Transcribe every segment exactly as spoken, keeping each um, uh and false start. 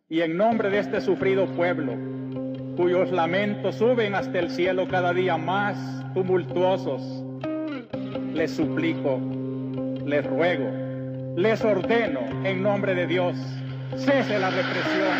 y en nombre de este sufrido pueblo, cuyos lamentos suben hasta el cielo cada día más tumultuosos, les suplico, les ruego, les ordeno en nombre de Dios, cese la represión.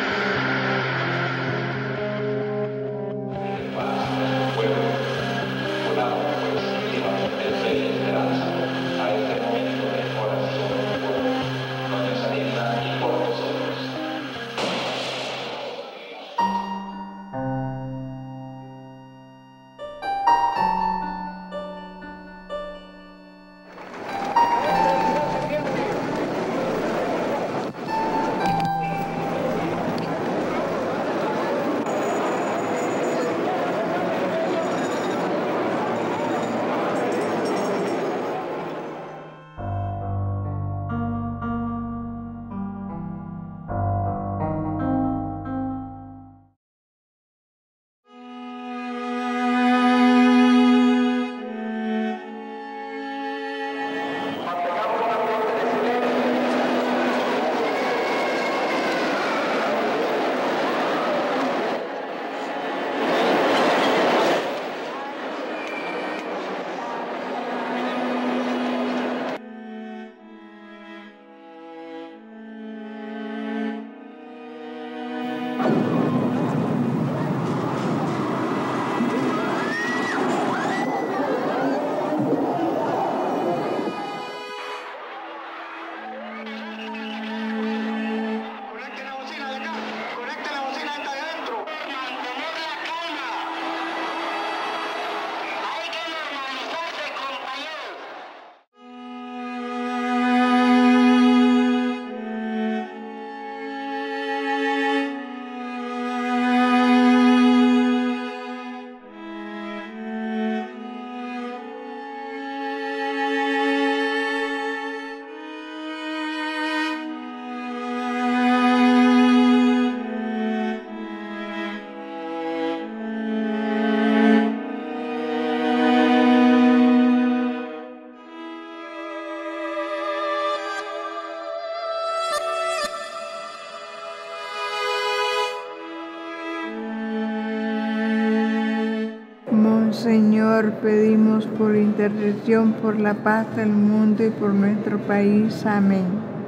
Monseñor, pedimos por intercesión por la paz del mundo y por nuestro país. Amén.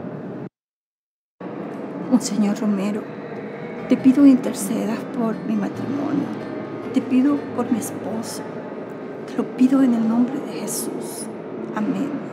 Monseñor Romero, te pido intercedas por mi matrimonio, te pido por mi esposo, te lo pido en el nombre de Jesús. Amén.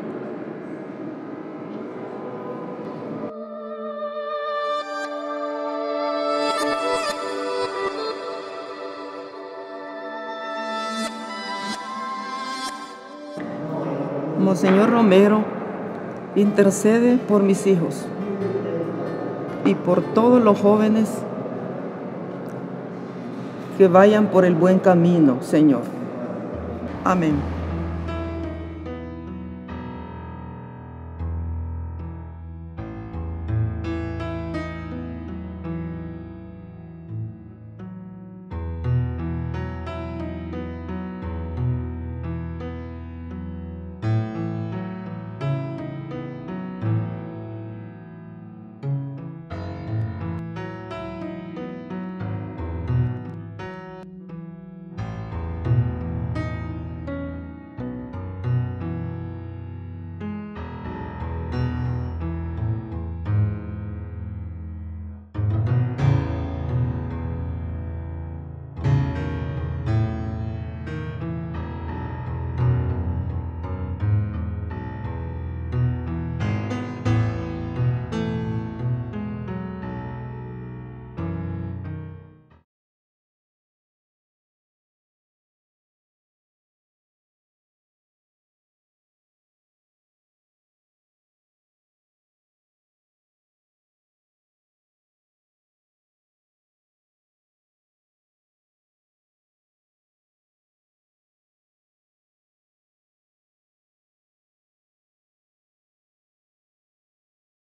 Monseñor Romero, intercede por mis hijos y por todos los jóvenes que vayan por el buen camino, Señor. Amén.